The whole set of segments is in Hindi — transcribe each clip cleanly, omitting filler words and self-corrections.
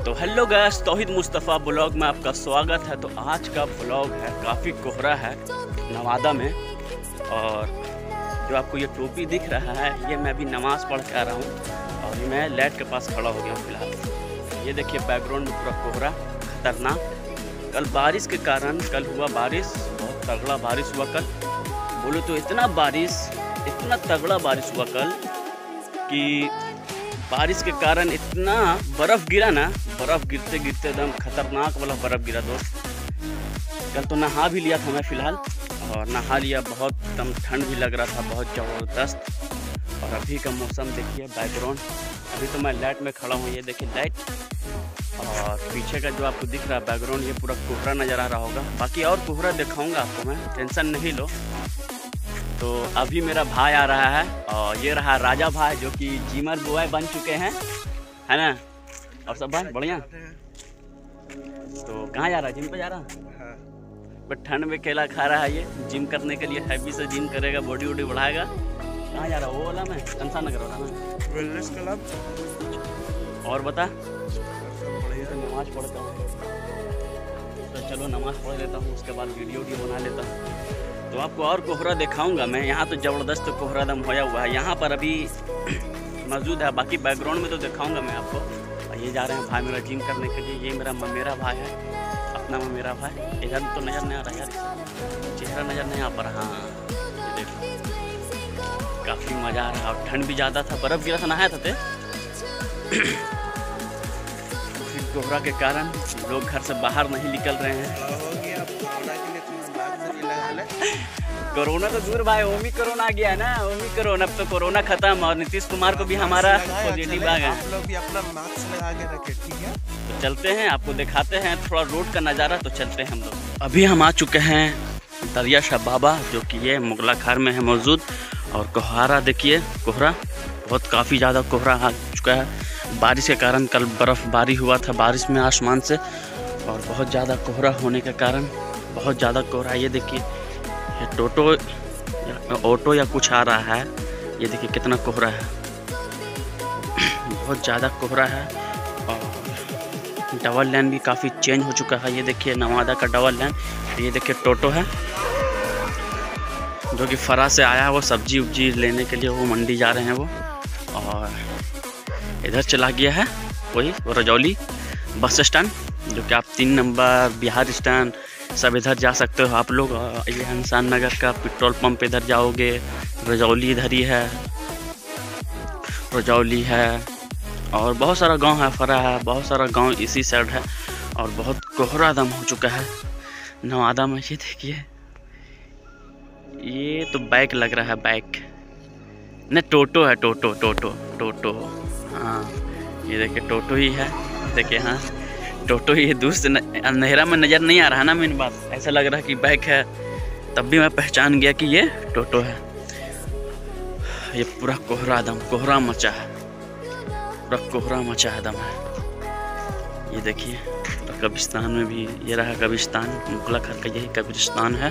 तो हेलो गाइस, तौहीद मुस्तफ़ा ब्लॉग में आपका स्वागत है। तो आज का ब्लॉग है, काफ़ी कोहरा है नवादा में। और जो आपको ये टोपी दिख रहा है, ये मैं अभी नमाज़ पढ़ के आ रहा हूँ और मैं लाइट के पास खड़ा हो गया हूँ फिलहाल। ये देखिए बैकग्राउंड में पूरा कोहरा खतरनाक। कल बारिश के कारण, कल हुआ बारिश, बहुत तगड़ा बारिश हुआ कल। बोलो तो इतना तगड़ा बारिश हुआ कल कि बारिश के कारण इतना बर्फ़ गिरा ना, बर्फ़ गिरते गिरते एकदम खतरनाक वाला बर्फ़ गिरा दोस्त। कल तो नहा भी लिया था मैं फ़िलहाल, और नहा लिया, बहुत एकदम ठंड भी लग रहा था बहुत ज़बरदस्त। और अभी का मौसम देखिए, बैकग्राउंड अभी तो मैं लाइट में खड़ा हूँ, ये देखिए लाइट। और पीछे का जो आपको दिख रहा है बैकग्राउंड, ये पूरा कोहरा नज़र आ रहा होगा। बाकी और कोहरा दिखाऊँगा आपको मैं, टेंशन नहीं लो। तो अभी मेरा भाई आ रहा है, और ये रहा राजा भाई जो कि जिमर बॉय बन चुके हैं, है ना। और सब भाई बढ़िया। तो कहाँ जा रहा है? जिम पे जा रहा है। बट ठंड में केला खा रहा है ये, जिम करने के लिए हैवी से जिम करेगा, बॉडी वॉडी बढ़ाएगा। कहाँ जा रहा है? वो वाला में कंसा नगर वाला में, वेलनेस क्लब। और बता, नमाज पढ़ता हूँ। तो चलो नमाज पढ़ लेता हूँ, उसके बाद वीडियो बना लेता हूँ। तो आपको और कोहरा दिखाऊंगा मैं। यहाँ तो ज़बरदस्त कोहरा दम होया हुआ है, यहाँ पर अभी मौजूद है। बाकी बैकग्राउंड में तो दिखाऊंगा मैं आपको। और ये जा रहे हैं भाई मेरा जिम करने के लिए। ये मेरा भाई है, अपना मेरा भाई। इधर तो नज़र नहीं आ रहा यार, चेहरा नज़र नहीं आ पा रहा। हाँ ये देखो, काफ़ी मज़ा आ रहा है। और ठंड भी ज़्यादा था, बर्फ़ गिरा था, नहाया था। कोहरा के कारण लोग घर से बाहर नहीं निकल रहे हैं। कोरोना तो दूर भाई, ओमिक्रॉन आ गया है ना, ओमिक्रॉन। अब तो कोरोना खत्म, और नीतीश कुमार को भी हमारा पॉजिटिव आ गया। आप लोग भी अपना मास्क लगा के रखें, ठीक है। तो चलते हैं, आपको दिखाते हैं थोड़ा रोड का नज़ारा। तो चलते हैं हम लोग। अभी हम आ चुके हैं दरिया शाह बाबा, जो कि ये मुगला खार में है मौजूद। और कोहरा देखिए, कोहरा बहुत काफ़ी ज़्यादा कोहरा आ चुका है बारिश के कारण। कल बर्फ़बारी हुआ था बारिश में आसमान से, और बहुत ज़्यादा कोहरा होने के कारण बहुत ज़्यादा कोहरा। ये देखिए, ये टोटो ऑटो या कुछ आ रहा है, ये देखिए कितना कोहरा है, बहुत ज़्यादा कोहरा है। और डबल लाइन भी काफ़ी चेंज हो चुका है। ये देखिए नवादा का डबल लाइन। ये देखिए टोटो है जो कि फरा से आया है, वो सब्जी उब्जी लेने के लिए वो मंडी जा रहे हैं वो। और इधर चला गया है वही रजौली बस स्टैंड, जो कि आप 3 नंबर बिहार स्टैंड सब इधर जा सकते हो आप लोग। ये इंसान नगर का पेट्रोल पंप इधर जाओगे, रजौली इधर ही है, रजौली है, और बहुत सारा गांव है, फरा है, बहुत सारा गांव इसी साइड है। और बहुत कोहरा दम हो चुका है नवादा में। ये देखिए, ये तो बाइक लग रहा है, बाइक नहीं, टोटो है, टोटो। हाँ ये देखिए टोटो ही है, देखिए। हाँ टोटो ही, दूर से अंधेरा में नज़र नहीं आ रहा ना, मेन बात। ऐसा लग रहा है कि बाइक है, तब भी मैं पहचान गया कि ये टोटो है। ये पूरा कोहरा दम, कोहरा मचा है, पूरा कोहरा मचा है दम है। ये देखिए कब्रिस्तान में भी, ये रहा कब्रिस्तान, मुगला खार का यही कब्रिस्तान है।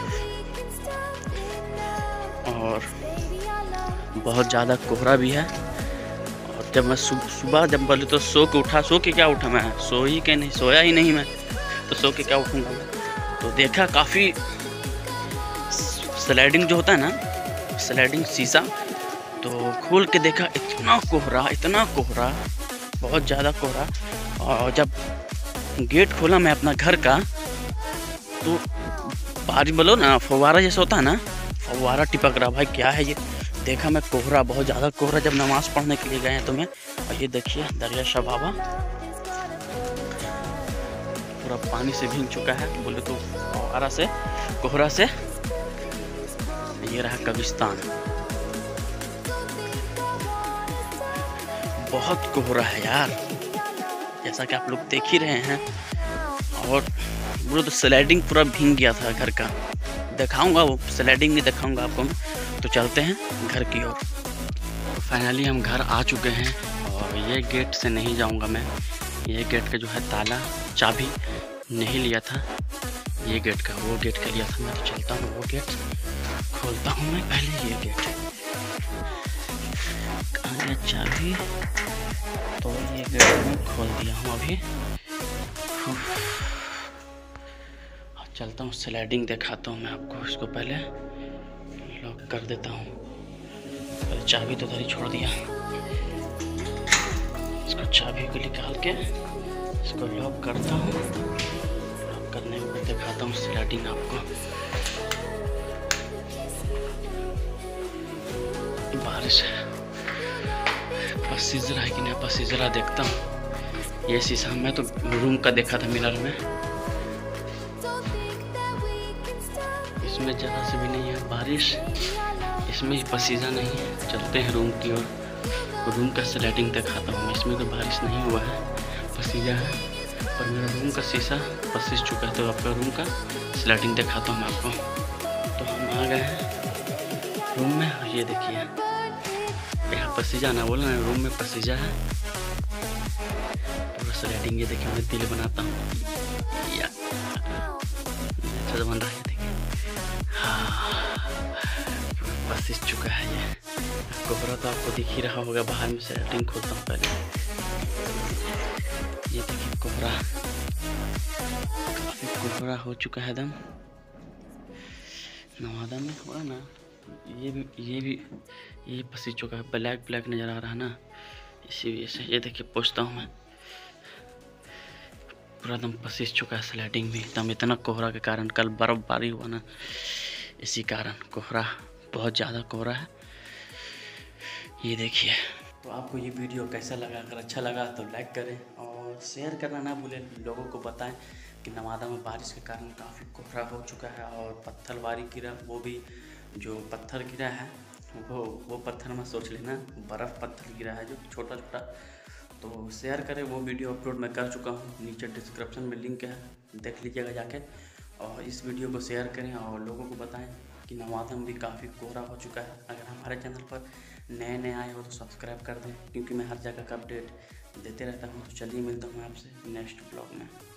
और बहुत ज़्यादा कोहरा भी है। और जब मैं सुबह जब बोले तो सो के क्या उठा, मैं सोया ही नहीं मैं, तो सो के क्या उठूँगा मैं। तो देखा काफ़ी स्लाइडिंग जो होता है ना, स्लाइडिंग शीशा, तो खोल के देखा, इतना कोहरा, बहुत ज़्यादा कोहरा। और जब गेट खोला मैं अपना घर का, तो बारिश बोलो ना, फव्वारा जैसा होता है ना, फव्वारा टिपक रहा। भाई क्या है ये? देखा मैं कोहरा, बहुत ज़्यादा कोहरा, जब नमाज़ पढ़ने के लिए गए हैं तो मैं। और ये देखिए दरिया शाह बाबा पूरा पानी से भीग चुका है, बोले तो फव्वारा से, कोहरा से। ये रहा कब्रिस्तान, बहुत कोहरा है यार, जैसा कि आप लोग देख ही रहे हैं। और बोले तो स्लाइडिंग पूरा भीग गया था घर का, दिखाऊंगा वो स्लाइडिंग भी दिखाऊंगा आपको मैं। तो चलते हैं घर की ओर। फाइनली हम घर आ चुके हैं, और ये गेट से नहीं जाऊंगा मैं। ये गेट का जो है ताला, चाबी नहीं लिया था, ये गेट का, वो गेट का लिया था मैं। तो चलता हूँ, वो गेट खोलता हूँ मैं पहले। ये गेट कहाँ है चाबी? तो ये गेट में खोल दिया हूँ अभी। चलता हूँ, स्लाइडिंग दिखाता हूँ मैं आपको। इसको पहले लॉक कर देता हूँ। पहले चाबी तो उधर ही छोड़ दिया, इसको चाबी को निकाल के इसको लॉक करता हूँ। लॉक करने के बाद दिखाता हूँ स्लाइडिंग आपको। बारिश है, पसीजरा है कि नहीं, पसीजरा देखता हूँ। ये शीशा मैं तो रूम का देखा था मिरर में, इसमें ज़रा से भी नहीं है बारिश, इसमें पसीजा नहीं है। चलते हैं रूम की ओर, रूम का स्लाइडिंग दिखाता हूँ। इसमें तो बारिश नहीं हुआ है, पसीजा है, पर मेरा रूम का शीशा पसीज चुका है। तो आपका रूम का स्लाइडिंग दिखाता हूँ मैं आपको। तो हम आ गए हैं रूम में। ये देखिए यहाँ पसीजा ना बोला ना, रूम में पसीजा है। पूरा स्लाइडिंग ये देखिए, मैं दिल बनाता हूँ या अच्छा बन रहा है। पसीज चुका है ये कोहरा, तो आपको दिख ही रहा होगा। बाहर में स्लाइडिंग खोलता हूँ पहले। ये देखिए कोहरा, काफी कोहरा हो चुका है एकदम। नवादा में हुआ ना, ये पसीज चुका है। ब्लैक ब्लैक नजर आ रहा है ना, इसी वजह से। ये देखिए पूछता हूँ मैं, पूरा एकदम पसीज चुका है स्लाइडिंग भी एकदम। इतना कोहरा के कारण, कल बर्फबारी हुआ ना, इसी कारण कोहरा, बहुत ज़्यादा कोहरा है। ये देखिए। तो आपको ये वीडियो कैसा लगा? अगर अच्छा लगा तो लाइक करें और शेयर करना ना भूलें। लोगों को बताएं कि नवादा में बारिश के कारण काफ़ी कोहरा हो चुका है और पत्थरबारी गिरा, वो भी जो पत्थर गिरा है वो पत्थर में सोच लेना, बर्फ़ पत्थर गिरा है जो छोटा छोटा। तो शेयर करें, वो वीडियो अपलोड मैं कर चुका हूँ, नीचे डिस्क्रिप्शन में लिंक है, देख लीजिएगा जाके। और इस वीडियो को शेयर करें और लोगों को बताएं कि नवादा में भी काफ़ी कोहरा हो चुका है। अगर हमारे चैनल पर नए आए हो तो सब्सक्राइब कर दें, क्योंकि मैं हर जगह का अपडेट देते रहता हूँ। तो चलिए मिलता हूँ मैं आपसे नेक्स्ट ब्लॉग में।